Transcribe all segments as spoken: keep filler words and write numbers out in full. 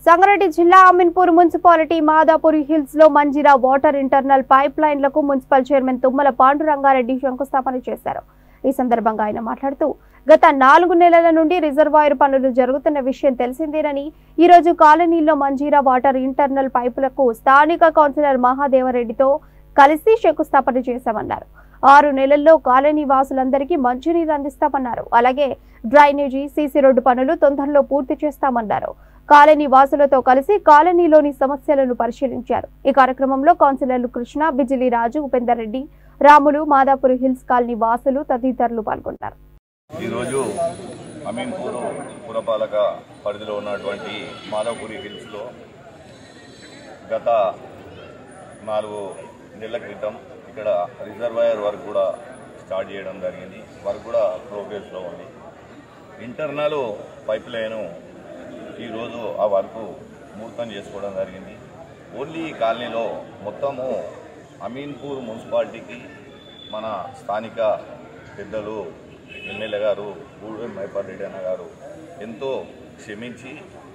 సంగారెడ్డి జిల్లా Ameenpur municipality Madapur hills లో Manjira water internal pipe లైన్లకు మున్సిపల్ చైర్మన్ తుమ్మల పాండురంగారెడ్డి శంకుస్థాపన చేశారు. ఈ సందర్భంగా ఆయన మాట్లాడుతూ గత నాలుగు నెలల నుండి రిజర్వాయర్ పనులు జరుగుతున్న విషయం తెలిసిందేనని, ఈ రోజు కాలనీలో మంజీరా వాటర్ ఇంటర్నల్ పైపులకు స్థానిక కౌన్సిలర్ మహాదేవరెడ్డితో కలిసి శంకుస్థాపన చేశామన్నారు. ఆరు నెలల్లో కాలనీ వాసులందరికీ మంచినీరు అందిస్తామన్నారు. అలాగే డ్రైనేజీ, సీసీ రోడ్డు పనులు తొందరలో పూర్తి చేస్తామన్నారు. కాలనీ వాసులతో కలిసి కాలనీలోని సమస్యలను పరిశీలించారు. ఈ కార్యక్రమంలో కౌన్సిలర్లు కృష్ణ, బిజిలి రాజు, ఉపేందర్ రెడ్డి, రాములు, మాదాపూర్ హిల్స్ కాలనీ వాసులు తదితరులు పాల్గొన్నారు. ఈరోజు అమీన్పూర్ పురపాలక పరిధిలో ఉన్నటువంటి మాదాపూర్ హిల్స్ లో గత నాలుగు నెలల క్రితం ఇక్కడ రిజర్వాయర్ వర్క్ కూడా స్టార్ట్ చేయడం జరిగింది. వర్క్ కూడా ప్రోగ్రెస్లో ఉంది. ఇంటర్నల్ పైప్ లైను ఈరోజు ఆ వర్క్ ముహూర్తం చేసుకోవడం జరిగింది. ఓన్లీ ఈ కాలనీలో మొత్తము అమీన్పూర్ మున్సిపాలిటీకి మన స్థానిక పెద్దలు ఎమ్మెల్యే గారు గూడెం మైపాల్ రెడ్డి అన్న గారు ఎంతో క్షమించి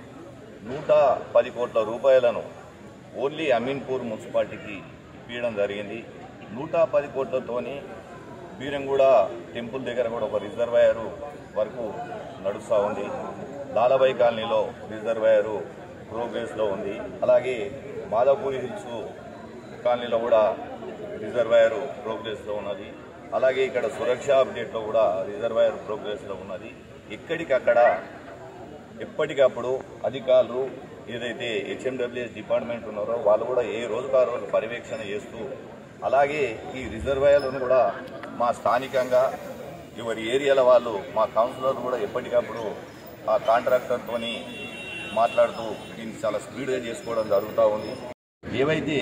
నూట పది కోట్ల రూపాయలను ఓన్లీ అమీన్పూర్ మున్సిపాలిటీకి ఇప్పించడం జరిగింది. నూట పది కోట్లతోని బీరంగూడ టెంపుల్ దగ్గర కూడా ఒక రిజర్వాయరు వరకు నడుస్తూ ఉంది. లాలబాయి కాలనీలో రిజర్వాయరు ప్రోగ్రెస్లో ఉంది. అలాగే మాదాపూర్ హిల్స్ కాలనీలో కూడా రిజర్వాయరు ప్రోగ్రెస్లో ఉన్నది. అలాగే ఇక్కడ సురక్ష అప్డేట్లో కూడా రిజర్వాయర్ ప్రోగ్రెస్లో ఉన్నది. ఎక్కడికక్కడ ఎప్పటికప్పుడు అధికారులు ఏదైతే హెచ్ఎండబ్ల్యూఎస్ డిపార్ట్మెంట్ ఉన్నారో వాళ్ళు కూడా ఏ రోజుకు ఆ రోజు పర్యవేక్షణ చేస్తూ, అలాగే ఈ రిజర్వాయర్లను కూడా మా స్థానికంగా ఎవరి ఏరియాల వాళ్ళు మా కౌన్సిలర్లు కూడా ఎప్పటికప్పుడు ఆ కాంట్రాక్టర్తో మాట్లాడుతూ దీన్ని చాలా స్పీడ్గా చేసుకోవడం జరుగుతూ ఉంది. ఏవైతే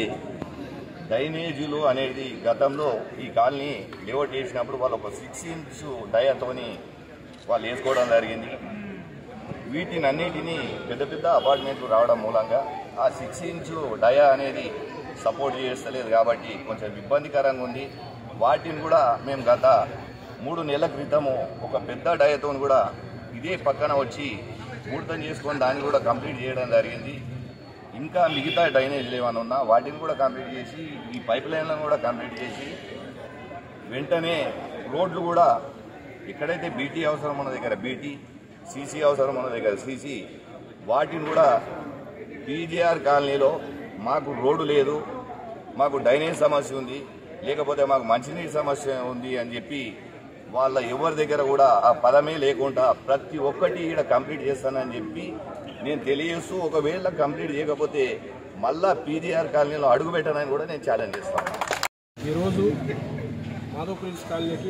డ్రైనేజీలు అనేది గతంలో ఈ కాలనీ లేఅవుట్ చేసినప్పుడు వాళ్ళు ఒక సిక్స్ ఇంచ్ డయాతోని వాళ్ళు వేసుకోవడం జరిగింది. వీటిని అన్నిటినీ పెద్ద పెద్ద అపార్ట్మెంట్లు రావడం మూలంగా ఆ సిక్స్ ఇంచ్ డయా అనేది సపోర్ట్ చేస్తలేదు కాబట్టి కొంచెం ఇబ్బందికరంగా ఉంది. వాటిని కూడా మేము గత మూడు నెలల క్రితము ఒక పెద్ద డయాతో కూడా ఇదే పక్కన వచ్చి ముహూర్తం చేసుకొని దాన్ని కూడా కంప్లీట్ చేయడం జరిగింది. ఇంకా మిగతా డ్రైనేజీలు ఏమైనా ఉన్నా వాటిని కూడా కంప్లీట్ చేసి ఈ పైప్ లైన్లను కూడా కంప్లీట్ చేసి వెంటనే రోడ్లు కూడా ఎక్కడైతే బీటీ అవసరం ఉన్న దగ్గర బీటీ, సీసీ అవసరం ఉన్న దగ్గర సీసీ, వాటిని కూడా పీజీఆర్ కాలనీలో మాకు రోడ్డు లేదు, మాకు డ్రైనేజ్ సమస్య ఉంది, లేకపోతే మాకు మంచినీటి సమస్య ఉంది అని చెప్పి వాళ్ళ ఎవరి దగ్గర కూడా ఆ పదమే లేకుండా ప్రతి ఒక్కటి ఇక్కడ కంప్లీట్ చేస్తానని చెప్పి నేను తెలియజేస్తూ, ఒకవేళ కంప్లీట్ చేయకపోతే మళ్ళా పీజీఆర్ కాలనీలో అడుగు పెట్టానని కూడా నేను ఛాలెంజ్ చేస్తాను. ఈరోజు మాధవపూర్ హిల్స్ కాలనీకి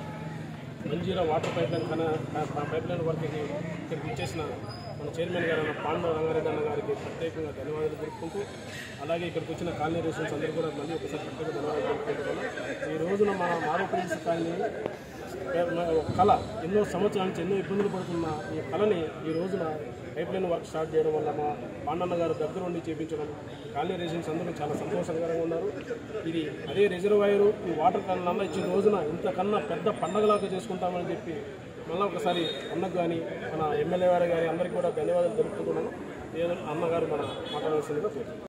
మంజీరా వాటర్ పైప్ లైన్ కన్నా పైప్ లైన్ వర్క్కి ఇక్కడికి ఇచ్చేసిన మన చైర్మన్ గారు అన్న పాండు రంగారెడ్డి అన్న గారికి ప్రత్యేకంగా ధన్యవాదాలు తెలుపుకుంటూ, అలాగే ఇక్కడికి వచ్చిన కాలనీ రెసిడెంట్స్ అందరూ కూడా మళ్ళీ ఒకసారి ప్రత్యేక ధన్యవాదాలు తెలుపుకుంటున్నాను. ఈ రోజున మన మాధవపూర్ హిల్స్ కాలనీ కళ ఎన్నో సంవత్సరాల నుంచి ఎన్నో ఇబ్బందులు పడుతున్న ఈ కళని ఈ రోజున పైప్ లైన్ వర్క్ స్టార్ట్ చేయడం వల్ల మా పాండన్న గారు దగ్గర ఉండి చేయించడం కాలనీ రెసిడెంట్స్ అందరూ చాలా సంతోషకరంగా ఉన్నారు. ఇది అదే రిజర్వాయరు ఈ వాటర్ కాలనీ ఇచ్చిన రోజున ఇంతకన్నా పెద్ద పండగలాగా చేసుకుంటామని చెప్పి మళ్ళీ ఒకసారి అన్నకు కానీ మన ఎమ్మెల్యే గారు కానీ అందరికీ కూడా ధన్యవాదాలు తెలుపుకుంటున్నాను. అన్నగారు మన మాట్లాడాల్సిందిగా